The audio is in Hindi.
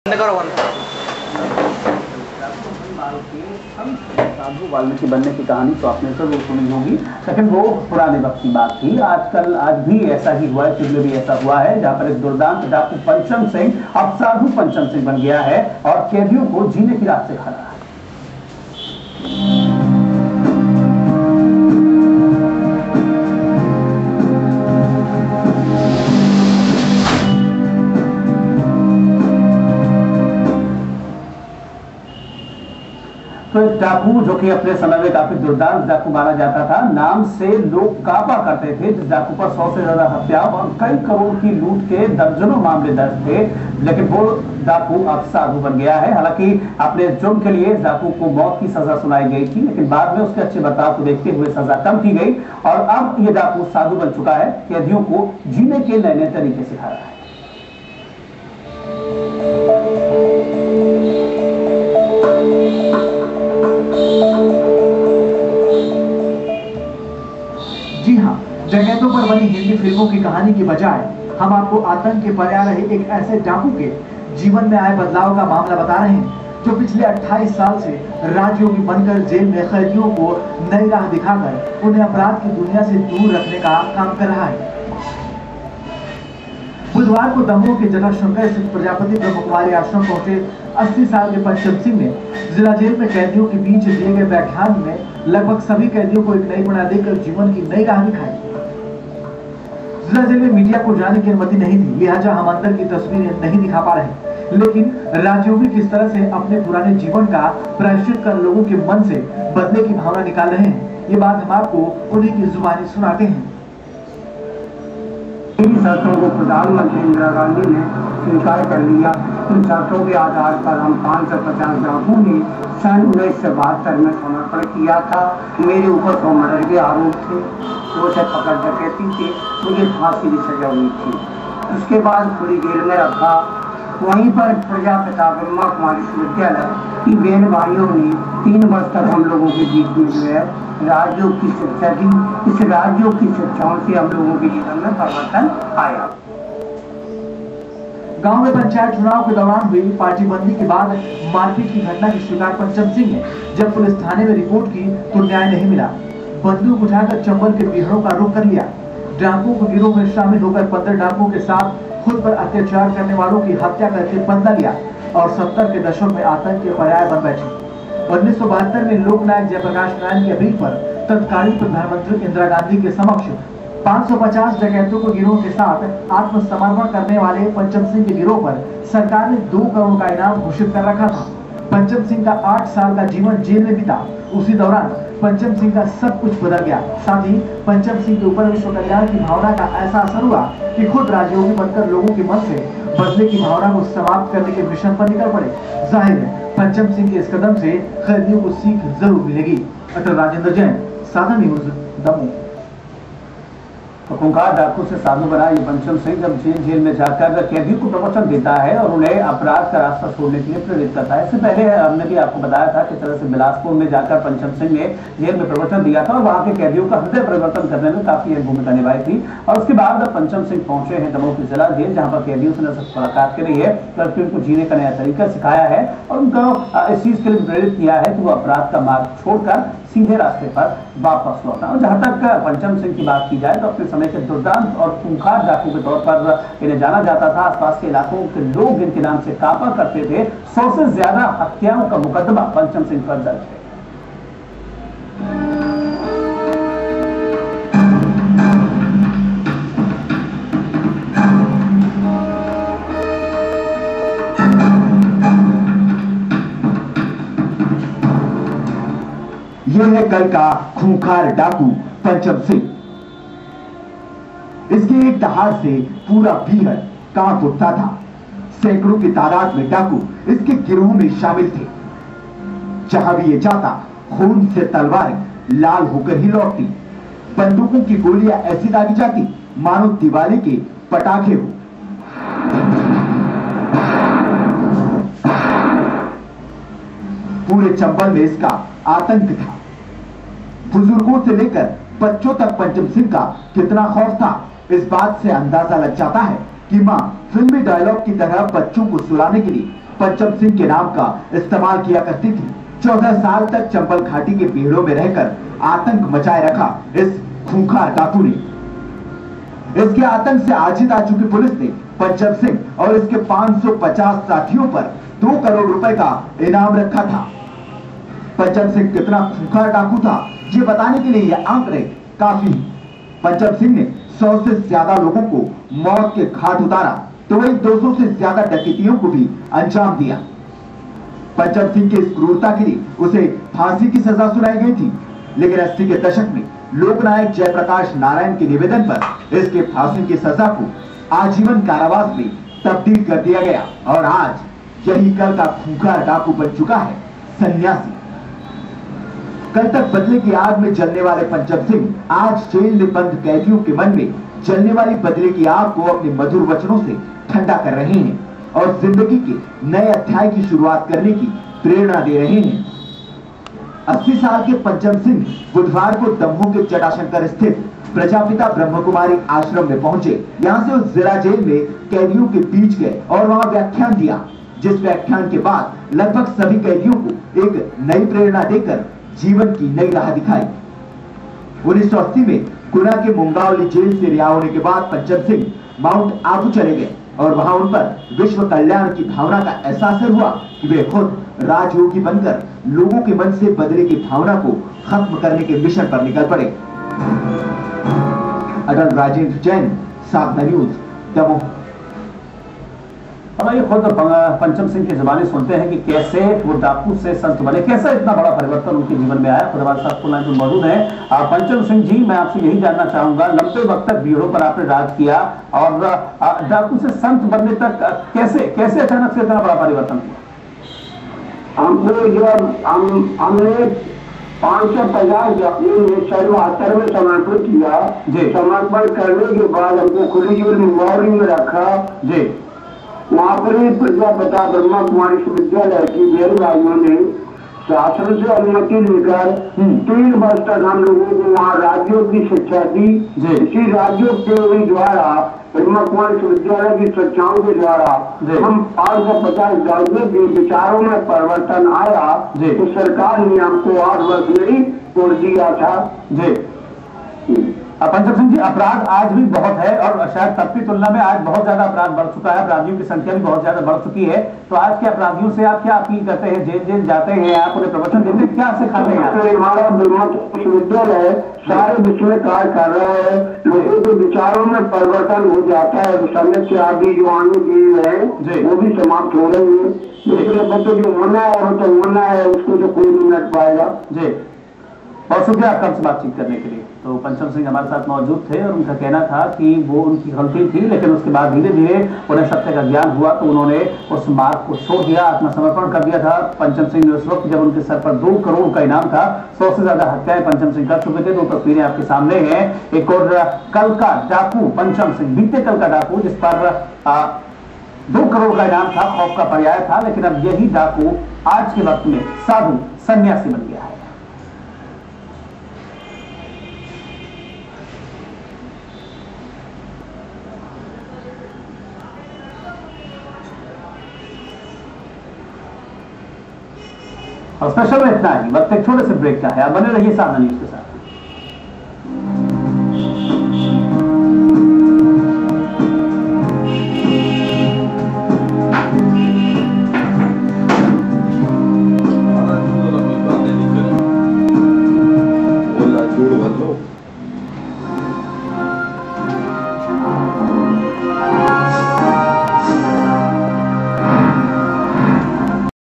साधु वाल्मीकि बनने की कहानी तो आपने जरूर सुनी होगी, लेकिन वो पुराने वक्त की बात थी। आज भी ऐसा ही हुआ है, भी ऐसा हुआ है, जहाँ पर एक दुर्दांत डाकू पंचम सिंह अब साधु पंचम सिंह बन गया है और कैदियों को जीने की राह सिखा रहा है। तो एक डाकू जो कि अपने समय में काफी दुर्दांत डाकू माना जाता था, नाम से लोग कापा करते थे। जिस डाकू पर 100 से ज्यादा हत्या और कई करोड़ की लूट के दर्जनों मामले दर्ज थे, लेकिन वो डाकू अब साधु बन गया है। हालांकि अपने जुर्म के लिए डाकू को मौत की सजा सुनाई गई थी, लेकिन बाद में उसके अच्छे बर्ताव को देखते हुए सजा कम की गई और अब ये डाकू साधु बन चुका है, कैदियों को जीने के नए नए तरीके सिखा रहा है। जी हाँ, जगहों पर बनी हिंदी फिल्मों की कहानी की बजाय हम आपको आतंक के पर्या रहे एक ऐसे डाकू के जीवन में आए बदलाव का मामला बता रहे हैं, जो पिछले 28 साल से राजयोगी बनकर जेल में कैदियों को नई राह दिखाकर उन्हें अपराध की दुनिया से दूर रखने का काम कर रहा है। बुधवार को दमोह के जटाशंकर स्थित प्रजापति ब्रह्मकुमारी आश्रम पहुंचे 80 साल के पंचम सिंह ने जिला जेल में कैदियों के बीच दिए गए व्याख्यान में लगभग सभी कैदियों को एक नई प्रेरणा देकर जीवन की नई राह दिखाई। जिला जेल में मीडिया को जाने की अनुमति नहीं थी, लिहाजा हम अंदर की तस्वीरें नहीं दिखा पा रहे, लेकिन राजयोगी किस तरह से अपने पुराने जीवन का प्रायश्चित कर लोगों के मन से बदले की भावना निकाल रहे हैं, ये बात हम आपको उन्हीं की जुबानी सुनाते हैं। इन शर्तों को प्रधानमंत्री इंदिरा गांधी ने स्वीकार कर लिया। इन शर्तों के आधार पर हम 550 डाकू ने सन 1972 में समर्पण किया था। मेरे ऊपर 100 मर्डर के आरोप थे, 2 से पकड़ डकैती थी, मुझे फांसी की सजा हुई थी। उसके बाद पूरी जेल में रखा। वहीं पर प्रजापिता ब्रह्मा कुमारी विश्वविद्यालय की बहन भाइयों ने 3 वर्ष तक हम लोगों के बीच में जो है राजयोग की शिक्षा दी। इस राजयोग की शिक्षाओं से हम लोगों के जीवन में परिवर्तन आया। गांव में पंचायत चुनाव के दौरान हुई पार्टी बंदी के बाद मारपीट की घटना की शिकार पंचम सिंह ने जब पुलिस थाने में रिपोर्ट की तो न्याय नहीं मिला। बंदूक उठाकर चंबल के बिहड़ों का रुख कर लिया। डाकुओं के गिरोह में शामिल होकर 15 डाकुओं के साथ खुद पर अत्याचार करने वालों की हत्या करके बदला लिया और 70 के दशक में आतंक के पर्याय बन बैठे। 1972 में लोकनायक जयप्रकाश नारायण की अपील पर तत्कालीन प्रधानमंत्री इंदिरा गांधी के समक्ष 550 डकैतों को गिरोह के साथ आत्मसमर्पण करने वाले पंचम सिंह के गिरोह पर सरकार ने 2 करोड़ का इनाम घोषित कर रखा था। पंचम सिंह का 8 साल का जीवन जेल में बीता। उसी दौरान पंचम सिंह का सब कुछ बदल गया। साथ ही पंचम सिंह के ऊपर विश्व कल्याण की भावना का ऐसा असर हुआ कि खुद राजयोगी बनकर लोगों के मन से बदले की भावना को समाप्त करने के मिशन पर निकल पड़े। जाहिर है पंचम सिंह के इस कदम से कैदियों को सीख जरूर मिलेगी। अटल राजेंद्र जैन, साधा न्यूज, दमोह। तो खूंखार डाकू से साधु बना ये पंचम सिंह जब जेल में जाकर कैदियों को प्रवचन देता है और उन्हें अपराध का रास्ता छोड़ने के लिए प्रेरित करता है। इससे पहले हमने भी आपको बताया था किस तरह से बिलासपुर में जाकर पंचम सिंह ने जेल में प्रवचन दिया था और वहां के कैदियों का हृदय परिवर्तन करने में काफी अहम भूमिका निभाई थी। और उसके बाद पंचम सिंह पहुंचे हैं दमोह की जिला जेल, जहाँ पर कैदियों से न सिर्फ मुलाकात करी है बल्कि उनको जीने का नया तरीका सिखाया है और उनको इस चीज के लिए प्रेरित किया है कि वो अपराध का मार्ग छोड़कर सीधे रास्ते पर वापस लौटा। और जहां तक पंचम सिंह की बात की जाए तो अपने समय के दुर्दांत और खूंखार डाकू के तौर पर इन्हें जाना जाता था। आसपास के इलाकों के लोग इनके नाम से कापा करते थे। 100 से ज्यादा हत्याओं का मुकदमा पंचम सिंह पर दर्ज है। यह है कल का खूंखार डाकू पंचम सिंह। इसके एक दहाड़ से पूरा बिहार कांप उठता था। सैकड़ों की तादाद में डाकू इसके गिरोह में शामिल थे। जहां भी ये जाता खून से तलवारें लाल होकर ही लौटती। बंदूकों की गोलियां ऐसी दागी जाती मानो दिवाली के पटाखे हो। पूरे चंबल में इसका आतंक था। बुजुर्गों से लेकर बच्चों तक पंचम सिंह का कितना खौफ था, इस बात से अंदाजा लग जाता है कि मां फिल्मी डायलॉग की तरह बच्चों को सुलाने के लिए पंचम सिंह के नाम का इस्तेमाल किया करती थी। 14 साल तक चंबल घाटी के पीड़ों में रहकर आतंक मचाए रखा इस खूंखार डाकू ने। इसके आतंक से आजित आ चुकी पुलिस ने पंचम सिंह और इसके 550 साथियों पर 2 करोड़ रुपए का इनाम रखा था। पंचम सिंह कितना खूंखार डाकू था, ये बताने के लिए यह आंकड़े काफी। पंचम सिंह ने 100 से ज्यादा लोगों को मौत के घाट उतारा, तो वही 200 से ज्यादा डकैतियों को भी अंजाम दिया। पंचम सिंह की इस क्रूरता के लिए उसे फांसी की सजा सुनाई गई थी, लेकिन 80 के दशक में लोकनायक जयप्रकाश नारायण के निवेदन पर इसके फांसी की सजा को आजीवन कारावास में तब्दील कर दिया गया और आज यही कल का खूंखार डाकू बन चुका है सन्यासी। कल तक बदले की आग में जलने वाले पंचम सिंह आज जेल में बंद कैदियों के मन में जलने वाली बदले की आग को अपने मधुर वचनों से ठंडा कर रहे हैं और जिंदगी के नए अध्याय की शुरुआत करने की प्रेरणा दे रहे हैं। 80 साल के पंचम सिंह बुधवार को दमोह के जटाशंकर स्थित प्रजापिता ब्रह्मकुमारी आश्रम में पहुंचे। यहां से उस जिला जेल में कैदियों के बीच गए और वहां व्याख्यान दिया, जिस व्याख्यान के बाद लगभग सभी कैदियों को एक नई प्रेरणा देकर जीवन की नई राह दिखाई। 1980 में गुना के मुंगावली जेल से रिहा होने के बाद पंचम सिंह माउंट आबू चले गए और वहां उन पर विश्व कल्याण की भावना का एहसास हुआ कि वे खुद राजयोगी बनकर लोगों के मन से बदले की भावना को खत्म करने के मिशन पर निकल पड़े। अटल राजेंद्र जैन, साधना न्यूज, दमोह। अब ये खुद पंचम सिंह की जुबानी सुनते हैं कि कैसे वो डाकू से संत बने, कैसा इतना बड़ा परिवर्तन उनके जीवन में आया। खुद हमारे साथ फोन लाइन पर मौजूद है पंचम सिंह जी। मैं आपसे यही जानना चाहूंगा, लंबे वक्त तक भीड़ों पर आपने राज किया और डाकू से संत बनने तक कैसे अचानक से इतना बड़ा परिवर्तन हुआ? हमको जब हमने 550 अपने 1972 में समर्पित किया, समर्पण करने के बाद हमको खुली जेल मुंगावली में रखा। जी, वहाँ पर ही प्रजापिता ब्रह्मा कुमारी विश्वविद्यालय की जेल भाइयों ने शासन से अनुमति लेकर 3 वर्ष तक हम लोगों को वहाँ राज्यों की शिक्षा दी। इसी राज्यों के द्वारा ब्रह्मा कुमारी विश्वविद्यालय की शिक्षाओं के द्वारा हम 550 ग्रेजुएट के विचारों में परिवर्तन आया, तो सरकार ने हमको 8 वर्ष में ही छोड़ दिया था। पंचम सिंह जी, अपराध आज भी बहुत है और शायद तब की तुलना में आज बहुत ज्यादा अपराध बढ़ चुका है, अपराधियों की संख्या भी बहुत ज्यादा बढ़ चुकी है। तो आज के अपराधियों से आप क्या अपील करते हैं? जेल जाते हैं आप, उन्हें प्रवचन देते हैं, क्या सिखाते हैं? तो हमारा ब्रह्मा विश्वविद्यालय सारे विश्व में कार्य कर रहा है, लोगों के विचारों में परिवर्तन हो जाता है, समय से आगे जो आने के है वो भी समाप्त हो रही है। इसलिए बच्चों जो होना है और तो होना है, उसको तो कोई नहीं मिट पाएगा। जी, बहुत शुक्रिया आपका हमसे बातचीत करने के लिए। तो पंचम सिंह हमारे साथ मौजूद थे और उनका कहना था कि वो उनकी गलती थी, लेकिन उसके बाद धीरे धीरे उन्हें सत्य का ज्ञान हुआ तो उन्होंने उस मार्ग को छोड़ दिया, आत्मसमर्पण कर दिया था। पंचम सिंह ने उस वक्त जब उनके सर पर 2 करोड़ का इनाम था, 100 से ज्यादा हत्याएं पंचम सिंह कर चुके थे। 2 तस्वीरें आपके सामने हैं। एक और कल का डाकू पंचम सिंह, बीते कल का डाकू जिस पर 2 करोड़ का इनाम था, खौफ का पर्याय था, लेकिन अब यही डाकू आज के वक्त में साधु सन्यासी बन गया है। और स्पेशल में इतना ही, वक्त एक छोटे से ब्रेक का है। आप बने रहिए साधना न्यूज के साथ।